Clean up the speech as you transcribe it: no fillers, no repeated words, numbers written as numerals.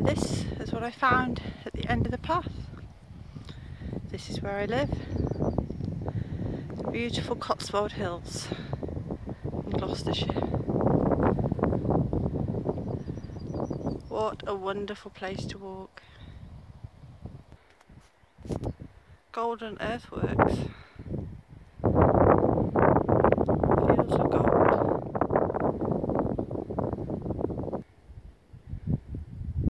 And this is what I found at the end of the path. This is where I live. The beautiful Cotswold Hills in Gloucestershire. What a wonderful place to walk. Golden Earthworks.